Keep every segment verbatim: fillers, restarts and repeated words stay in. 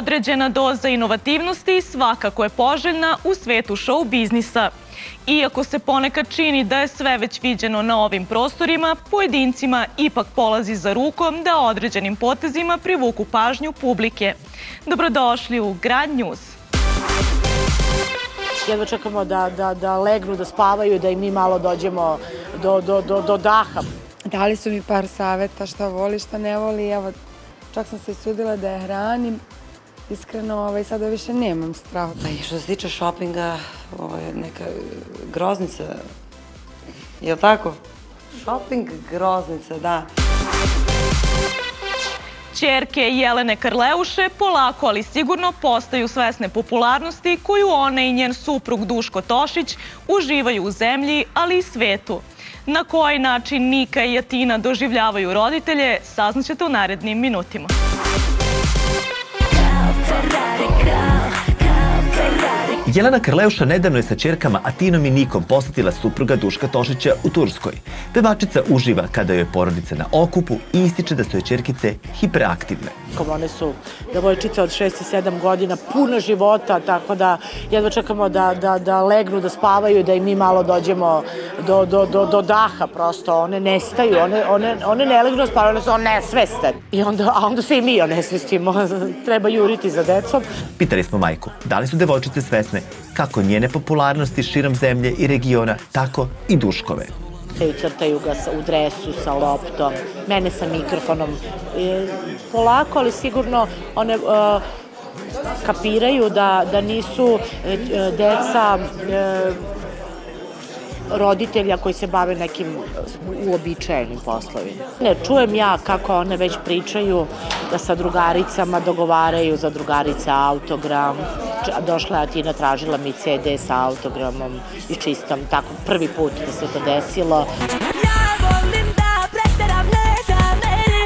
Određena doza inovativnosti svakako je poželjna u svetu show biznisa. Iako se ponekad čini da je sve već viđeno na ovim prostorima, pojedincima ipak polazi za rukom da određenim potezima privuku pažnju publike. Dobrodošli u Grand News. Jedva čekamo da, da, da legnu, da spavaju, da i mi malo dođemo do, do, do, do daha. Dali su mi par saveta šta voli, šta ne voli. Evo, čak sam se sudila da je hranim. Iskreno, ovaj, sada više nemam strahu. Pa i što se tiče šopinga, ovo je neka groznica. Je li tako? Šoping groznica, da. Ćerke Jelene Karleuše polako, ali sigurno postaju svesne popularnosti koju ona i njen suprug Duško Tošić uživaju u zemlji, ali i svetu. Na koji način Nika i Atina doživljavaju roditelje, saznaćete u narednim minutima. Jelena Karleuša nedavno je sa ćerkama Atinom i Nikom posetila supruga Duška Tošića u Turskoj. Pevačica uživa kada joj je porodica na okupu i ističe da su joj ćerkice hiperaktivne. One su devojčice od šest i sedam godina, puno života, tako da jedva čekamo da, da, da legnu, da spavaju, da i mi malo dođemo do, do, do, do daha prosto. One nestaju, one, one, one ne legnu, spavaju, one su nesveste. I onda, a onda se i mi onesvestimo, treba juriti za decom. Pitali smo majku, da li su devojčice svesne kako njene popularnosti širom zemlje i regiona, tako i Duškove. Crtaju ga u dresu sa loptom, mene sa mikrofonom. Polako, ali sigurno one kapiraju da, da nisu deca roditelja koji se bave nekim uobičajenim poslovima. Ne, čujem ja kako one već pričaju da sa drugaricama dogovaraju za drugarica autogram. Došla je Atina, tražila mi ce de sa autogramom i čistom, tako prvi put da se to desilo. Ja volim da presteram, ne zamerim,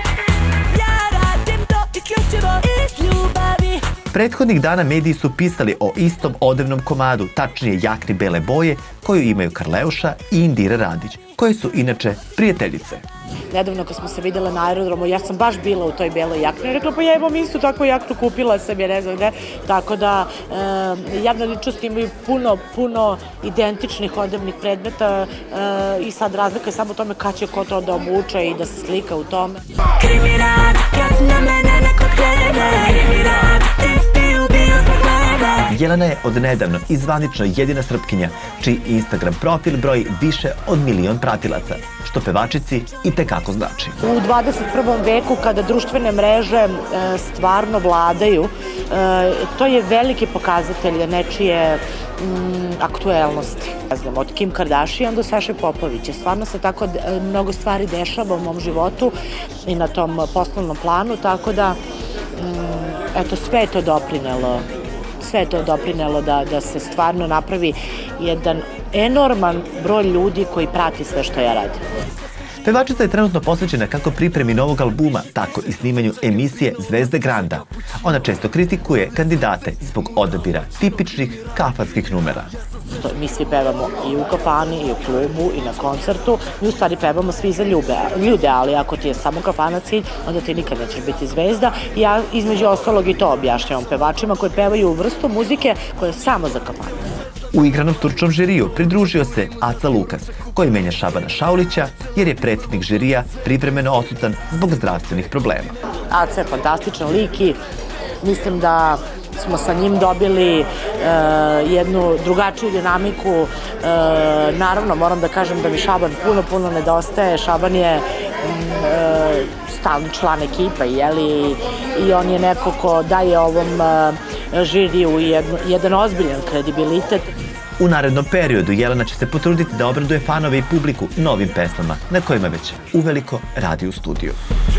ja radim to isključivo iz ljubavi. Prethodnih dana mediji su pisali o istom odevnom komadu, tačnije jakni bele boje, koju imaju Karleuša i Indira Radić, koje su inače prijateljice. Nedavno kad smo se vidjela na aerodromu, ja sam baš bila u toj beloj jakni. Rekla, pa ja imam istu takvu jaknu, kupila sam je, ne znam gde. Tako da e, javne ličnosti imaju puno, puno identičnih odevnih predmeta e, i sad razlika je samo u tome kad će ko to da obuče i da se slika u tome. Kriminal, kad na mene neko krene, kriminal, ti bi ubio zbog mene. Jelena je odnedavno i zvanično jedina Srpkinja, čiji Instagram profil broji više od milion pratilaca, što pevačici i tekako znači. U dvadeset prvom veku, kada društvene mreže e, stvarno vladaju, e, to je veliki pokazatelj nečije mm, aktuelnosti. Ne znam, od Kim Kardashian do Saše Popovića. Stvarno se tako e, mnogo stvari dešava u mom životu i na tom poslovnom planu, tako da mm, eto, sve je to doprinelo. Sve je to doprinelo da, da se stvarno napravi jedan enorman broj ljudi koji prati sve što ja radim. Pevačica je trenutno posvećena kako pripremi novog albuma, tako i snimanju emisije Zvezde Granda. Ona često kritikuje kandidate zbog odabira tipičnih kafanskih numera. Mi svi pevamo i u kafani, i u klubu, i na koncertu. Mi u stvari pevamo svi za ljude, ali ako ti je samo kafana cilj, onda ti nikad nećeš biti zvezda. Ja između ostalog i to objašnjavam pevačima koji pevaju vrstu muzike koja je samo za kafanu. U igranom stručnom žiriju pridružio se Aca Lukas, koji menja Šabana Šaulića jer je predsjednik žirija privremeno odsutan zbog zdravstvenih problema. Aca je fantastičan lik i mislim da smo sa njim dobili e, jednu drugačiju dinamiku. E, naravno, moram da kažem da mi Šaban puno, puno nedostaje. Šaban je e, stalni član ekipa, jeli, i on je neko ko daje ovom e, žiriju jednu, jedan ozbiljan kredibilitet. U narednom periodu Jelena će se potruditi da obraduje fanove i publiku novim pesmama na kojima već uveliko radi u studiju.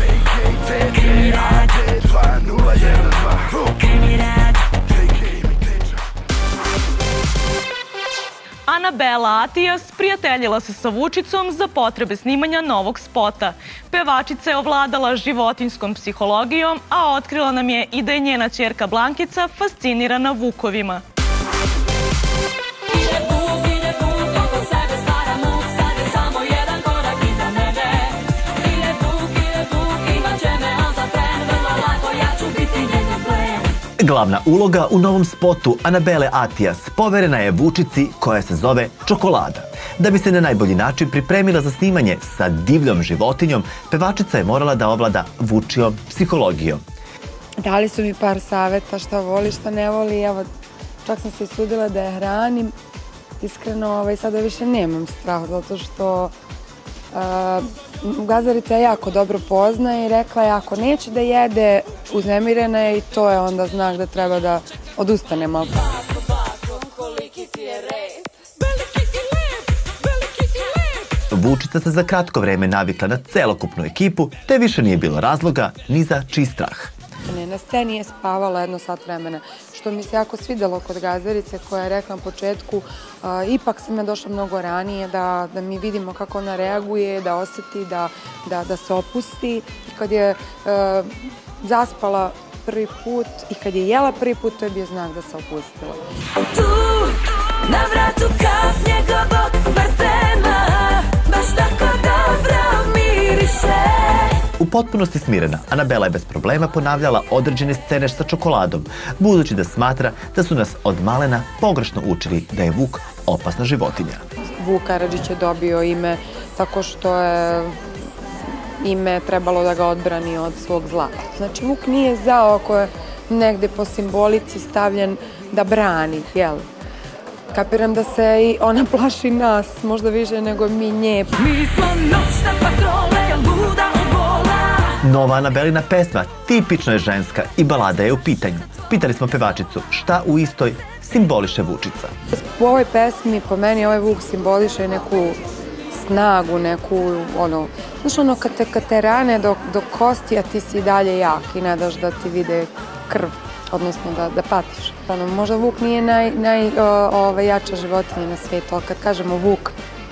Anabela Atijas prijateljila se sa Vučicom za potrebe snimanja novog spota. Pevačica je ovladala životinjskom psihologijom, a otkrila nam je i da je njena ćerka Blankica fascinirana vukovima. Glavna uloga u novom spotu Anabele Atijas poverena je Vučici koja se zove Čokolada. Da bi se na najbolji način pripremila za snimanje sa divljom životinjom, pevačica je morala da ovlada Vučijom psihologijom. Dali su mi par saveta šta voli, šta ne voli. Evo, čak sam se i sudila da je hranim. Iskreno, ovaj, sada više nemam strah, zato što uh, Gazarica je jako dobro pozna i rekla je ako neće da jede, uznemirena je i to je onda znak da treba da odustane malo. Vučica se za kratko vreme navikla na celokupnu ekipu, te više nije bilo razloga ni za čiji strah. Na sceni je spavala jedno sat vremena, što mi se jako svidelo kod Gazarice koja je rekla na početku uh, ipak sam ja došla mnogo ranije da, da mi vidimo kako ona reaguje, da osjeti, da, da, da se opusti. I kad je uh, zaspala prvi put i kad je jela prvi put, to je bio znak da se opustila. Tu, na vratu kap njegovog parfema, baš tako dobro miriše. U potpunosti smirena, Anabela je bez problema ponavljala određene scene sa čokoladom, budući da smatra da su nas od malena pogrešno učili da je vuk opasna životinja. Vuk Karadžić je dobio ime tako što je ime trebalo da ga odbrani od svog zla. Znači, vuk nije zao ako je negde po simbolici stavljen da brani, jel? Kapiram da se i ona plaši nas, možda više nego mi nje. Mi smo noćna patrole, luda od bola. Nova Anabelina pesma tipično je ženska i balada je u pitanju. Pitali smo pevačicu šta u istoj simboliše Vučica. U ovoj pesmi po meni ovaj vuk simboliše neku snagu, neku ono, znaš ono kad te, kad te rane do, do kosti, a ti si dalje jak i ne daš da ti vide krv, odnosno da, da patiš. Ono, možda vuk nije naj, naj, o, ove, jača životinja na svijetu, ali kad kažemo vuk,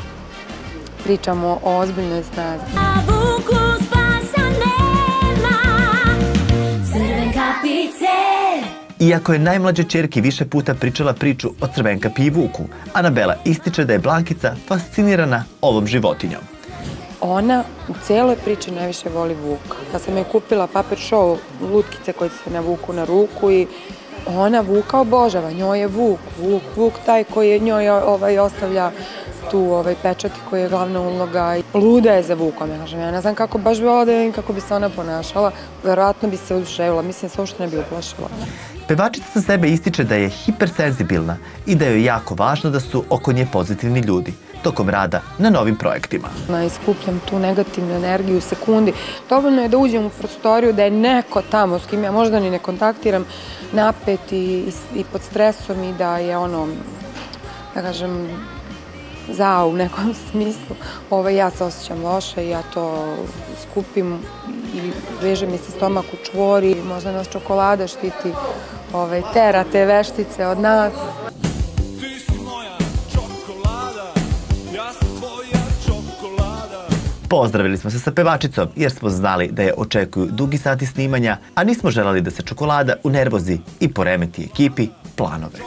pričamo o ozbiljnoj snazi. A vuku spasa nema, crven kapice. Iako je najmlađa ćerki više puta pričala priču o Crvenkapi i vuku, Anabela ističe da je Blankica fascinirana ovom životinjom. Ona u cijeloj priči najviše voli vuka. Ja sam joj kupila Puppet Show lutkice koje se navuku na ruku i ona vuka obožava. Njoj je vuk, vuk, vuk taj koji je njoj ovaj, ostavlja tu ovaj, pečati koji je glavna uloga. Luda je za vukom, ja kažem. Ja ne znam kako baš bi ovo da vidim kako bi se ona ponašala. Verovatno bi se oduševila, mislim se uopšte ne bi uplašila. Pevačica sa sebe ističe da je hipersenzibilna i da joj je jako važno da su oko nje pozitivni ljudi tokom rada na novim projektima. Ja iskupljam tu negativnu energiju u sekundi. Dovoljno je da uđem u prostoriju, da je neko tamo s kim ja možda ni ne kontaktiram, napet i, i, i pod stresom i da je ono, da kažem, zao u nekom smislu. Ove, ja se osjećam loše i ja to skupim i veže mi se stomak u čvori. Možda nas čokolada štiti, ove, tera te veštice od nas. Pozdravili smo se sa pevačicom jer smo znali da je očekuju dugi sati snimanja, a nismo želali da se čokolada unervozi i poremeti ekipi planove.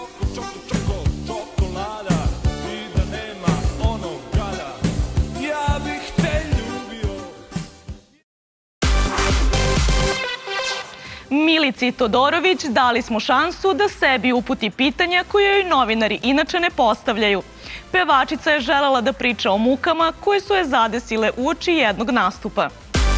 Milici Todorović dali smo šansu da sebi uputi pitanja koje joj novinari inače ne postavljaju. Pevačica je želela da priča o mukama koje su je zadesile uoči jednog nastupa.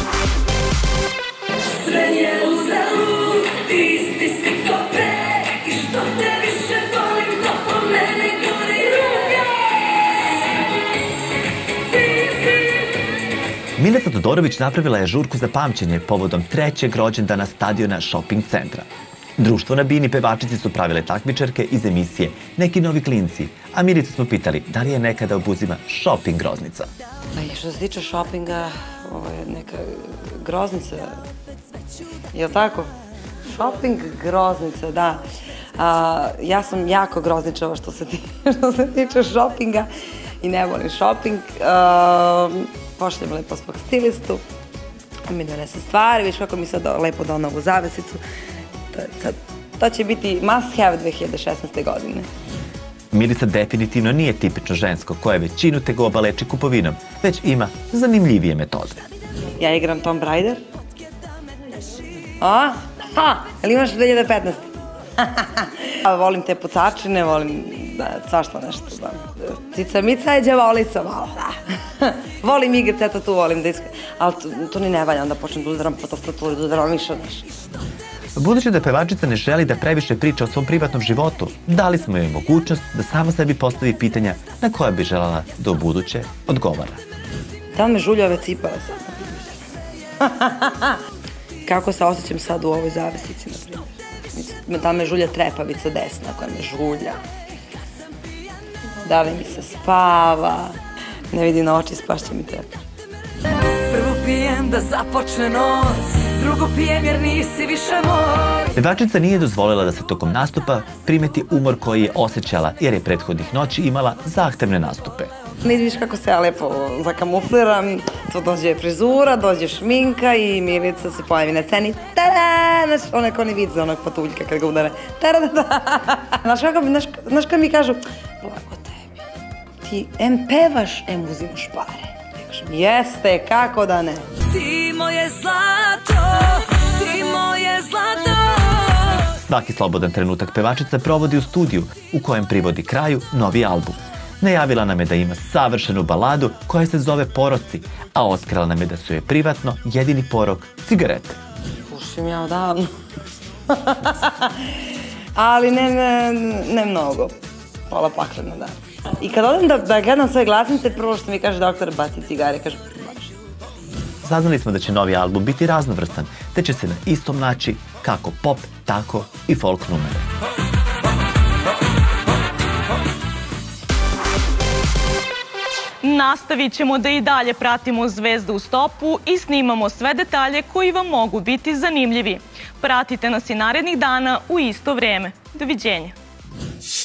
Milica Todorović napravila je žurku za pamćenje povodom trećeg rođendana stadiona shopping centra. Društvo na bini pevačici su pravile takmičarke iz emisije Neki novi klinci, a Milicu smo pitali da li je nekada obuzima shopping groznica. Što se tiče shoppinga, ovo je neka groznica, je li tako? Shopping groznica, da. A, ja sam jako grozničava što se, što se tiče shoppinga i ne volim shopping. A, pošljem lepo svog stilistu, mi donese stvari, viš kako mi sad lepo dao novu zavesicu. To, sad, to će biti must have dve hiljade šesnaeste. godine. Milica definitivno nije tipično žensko koje većinu tegoba leči kupovinom, već ima zanimljivije metode. Ja igram Tomb Raider. A? Ha! Ali imaš dve hiljade petnaeste. Volim te pucačine, volim da, svašta nešto. Da. Cica mica je djevolica, malo, da. Volim igrice, eto tu volim da iskri. Ali to, to ni ne valja, onda počnem da udaram po tastaturi, da udaram više, znaš. Budući da pevačica ne želi da previše priča o svom privatnom životu, dali smo joj mogućnost da sama sebi postavi pitanja na koja bi želela da u buduće odgovara. Da li me žulja ove cipale sad? Kako se osjećam sad u ovoj zavesici, na primjer? Da li me žulja trepavica desna koja me žulja? Da li mi se spava? Ne vidi na oči, spašće mi tebe. Prvo pijem da započne noć, drugo pijem jer nisi više moj. Pevačica nije dozvolila da se tokom nastupa primeti umor koji je osjećala jer je prethodnih noći imala zahtevne nastupe. Ne vidiš kako se ja lepo zakamufliram, to dođe frizura, dođe šminka i Milica se pojavi na sceni. Tada! Znaš, onaj ko ne vidi za onog patuljka kad ga udare. Tada! Znaš kako, znaš kad mi kažu, blago tebi, ti em pevaš, em uzimaš pare. Ja kažem, jeste, kako da ne? Ti moje zlato, ti moje zlato. Svaki slobodan trenutak pevačica provodi u studiju u kojem privodi kraju novi album. Najavila nam je da ima savršenu baladu koja se zove Poroci, a otkrila nam je da su je privatno jedini porok cigarete. Pušim ja odavno. Ali ne, ne, ne mnogo. Pola paklena, da. I kad odem da, da gledam svoje glasnice, prvo što mi kaže doktor, baci cigare, kaže, baš. Saznali smo da će novi album biti raznovrstan, te će se na istom naći kako pop, tako i folk numere. Nastavit ćemo da i dalje pratimo Zvezdu u stopu i snimamo sve detalje koji vam mogu biti zanimljivi. Pratite nas i narednih dana u isto vrijeme. Doviđenja.